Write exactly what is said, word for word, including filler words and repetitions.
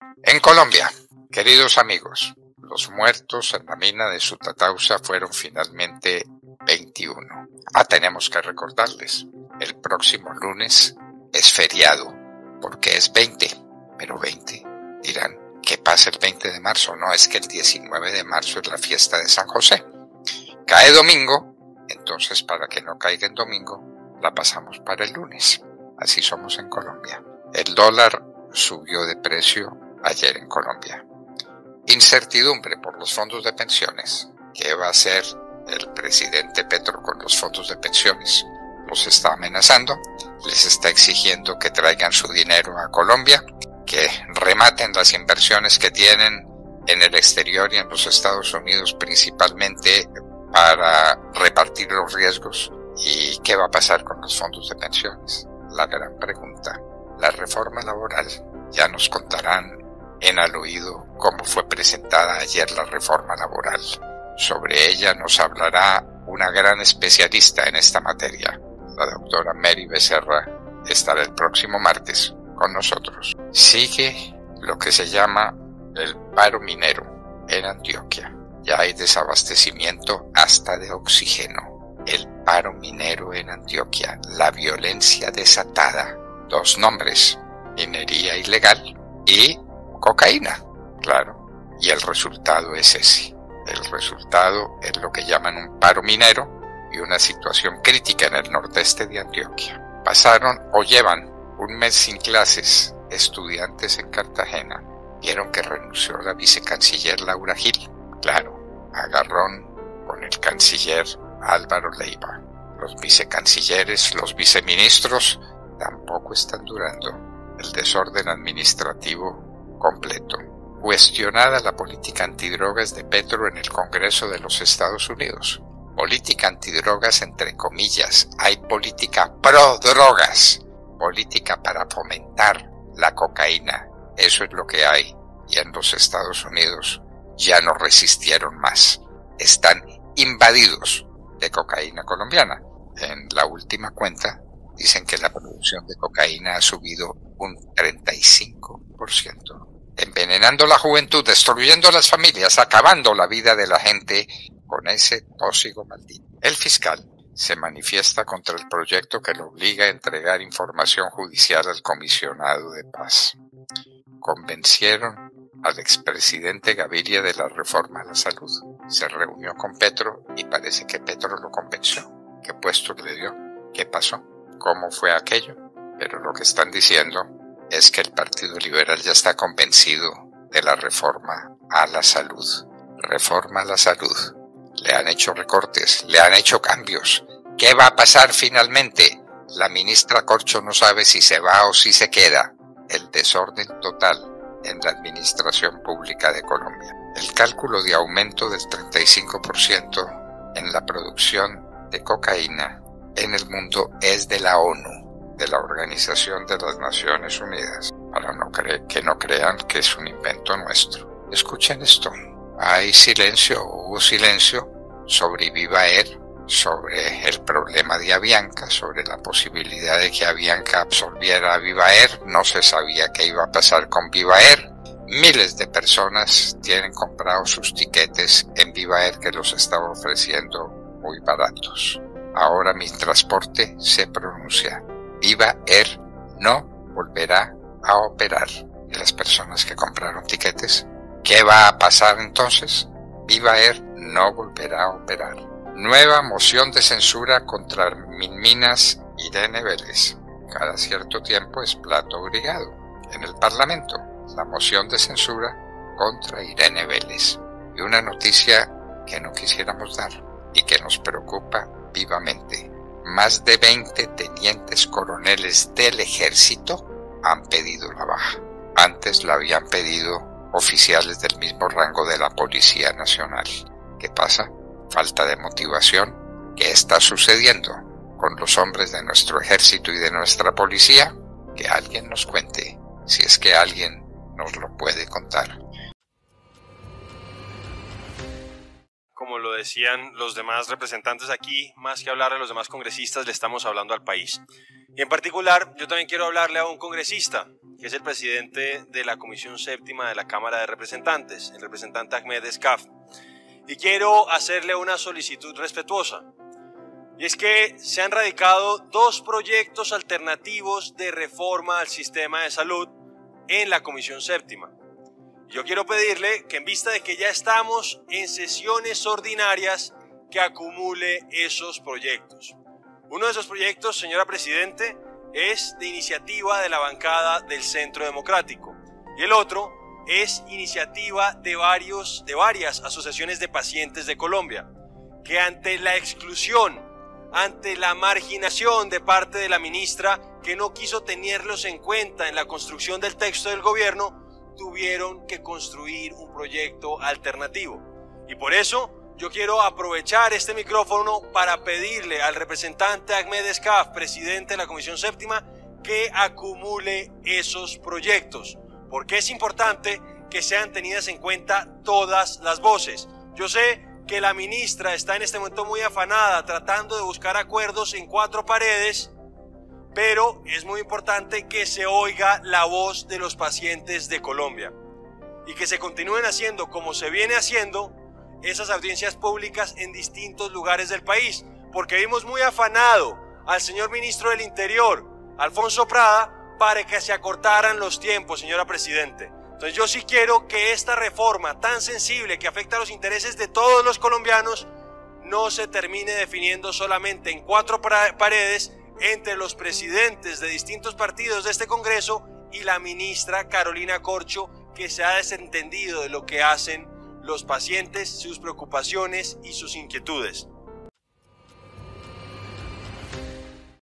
En Colombia, queridos amigos, los muertos en la mina de Sutatausa fueron finalmente veintiuno. Ah, tenemos que recordarles, el próximo lunes es feriado, porque es veinte, pero veinte, dirán, ¿qué pasa el veinte de marzo? No, es que el diecinueve de marzo es la fiesta de San José. Cae domingo, entonces para que no caiga en domingo, la pasamos para el lunes. Así somos en Colombia. El dólar subió de precio ayer en Colombia. Incertidumbre por los fondos de pensiones. ¿Qué va a hacer el presidente Petro con los fondos de pensiones? Los está amenazando, les está exigiendo que traigan su dinero a Colombia, que rematen las inversiones que tienen en el exterior y en los Estados Unidos principalmente para repartir los riesgos. ¿Y qué va a pasar con los fondos de pensiones? La gran pregunta. La reforma laboral. Ya nos contarán en al oído cómo fue presentada ayer la reforma laboral. Sobre ella nos hablará una gran especialista en esta materia. La doctora Mary Becerra estará el próximo martes con nosotros. Sigue lo que se llama el paro minero en Antioquia. Ya hay desabastecimiento hasta de oxígeno. El paro minero en Antioquia, la violencia desatada. Dos nombres, minería ilegal y cocaína, claro. Y el resultado es ese. El resultado es lo que llaman un paro minero y una situación crítica en el nordeste de Antioquia. Pasaron o llevan un mes sin clases estudiantes en Cartagena. Vieron que renunció la vicecanciller Laura Gil. Claro, agarrón con el canciller Álvaro Leiva. Los vicecancilleres, los viceministros tampoco están durando. El desorden administrativo completo. Cuestionada la política antidrogas de Petro en el Congreso de los Estados Unidos. Política antidrogas entre comillas. Hay política pro drogas. Política para fomentar la cocaína. Eso es lo que hay. Y en los Estados Unidos ya no resistieron más. Están invadidos de cocaína colombiana. En la última cuenta dicen que la producción de cocaína ha subido un treinta y cinco por ciento. Envenenando la juventud, destruyendo las familias, acabando la vida de la gente con ese tóxico maldito. El fiscal se manifiesta contra el proyecto que lo obliga a entregar información judicial al comisionado de paz. Convencieron al expresidente Gaviria de la reforma a la salud. Se reunió con Petro y parece que Petro lo convenció. ¿Qué puesto le dio? ¿Qué pasó? ¿Cómo fue aquello? Pero lo que están diciendo es que el Partido Liberal ya está convencido de la reforma a la salud. Reforma a la salud. Le han hecho recortes, le han hecho cambios. ¿Qué va a pasar finalmente? La ministra Corcho no sabe si se va o si se queda. El desorden total en la administración pública de Colombia. El cálculo de aumento del treinta y cinco por ciento en la producción de cocaína en el mundo es de la ONU, de la Organización de las Naciones Unidas, para no cre- que no crean que es un invento nuestro. Escuchen esto. Hay silencio, hubo silencio sobre Viva Air, sobre el problema de Avianca, sobre la posibilidad de que Avianca absorbiera a Viva Air. No se sabía qué iba a pasar con Viva Air. Miles de personas tienen comprados sus tiquetes en Viva Air que los estaba ofreciendo muy baratos. Ahora mi transporte se pronuncia. Viva Air no volverá a operar. Y las personas que compraron tiquetes, ¿qué va a pasar entonces? Viva Air no volverá a operar. Nueva moción de censura contra Minminas Irene Vélez. Cada cierto tiempo es plato obligado en el Parlamento. La moción de censura contra Irene Vélez. Y una noticia que no quisiéramos dar y que nos preocupa vivamente. Más de veinte tenientes coroneles del ejército han pedido la baja. Antes la habían pedido oficiales del mismo rango de la Policía Nacional. ¿Qué pasa? Falta de motivación. ¿Qué está sucediendo con los hombres de nuestro ejército y de nuestra policía? Que alguien nos cuente, si es que alguien nos lo puede contar. Como lo decían los demás representantes aquí, más que hablar a los demás congresistas, le estamos hablando al país. Y en particular, yo también quiero hablarle a un congresista que es el presidente de la Comisión Séptima de la Cámara de Representantes, el representante Ahmed Escaf. Y quiero hacerle una solicitud respetuosa. Y es que se han radicado dos proyectos alternativos de reforma al sistema de salud en la Comisión Séptima. Yo quiero pedirle que, en vista de que ya estamos en sesiones ordinarias, que acumule esos proyectos. Uno de esos proyectos, señora Presidente, es de iniciativa de la bancada del Centro Democrático y el otro es iniciativa de, varios, de varias asociaciones de pacientes de Colombia, que ante la exclusión, ante la marginación de parte de la ministra, que no quiso tenerlos en cuenta en la construcción del texto del gobierno, tuvieron que construir un proyecto alternativo. Y por eso yo quiero aprovechar este micrófono para pedirle al representante Ahmed Escaf, presidente de la Comisión Séptima, que acumule esos proyectos, porque es importante que sean tenidas en cuenta todas las voces. Yo sé que la ministra está en este momento muy afanada tratando de buscar acuerdos en cuatro paredes, pero es muy importante que se oiga la voz de los pacientes de Colombia y que se continúen haciendo, como se viene haciendo, esas audiencias públicas en distintos lugares del país, porque vimos muy afanado al señor ministro del Interior, Alfonso Prada, para que se acortaran los tiempos, señora Presidente. Entonces yo sí quiero que esta reforma tan sensible que afecta a los intereses de todos los colombianos no se termine definiendo solamente en cuatro paredes entre los presidentes de distintos partidos de este Congreso y la ministra Carolina Corcho, que se ha desentendido de lo que hacen los pacientes, sus preocupaciones y sus inquietudes.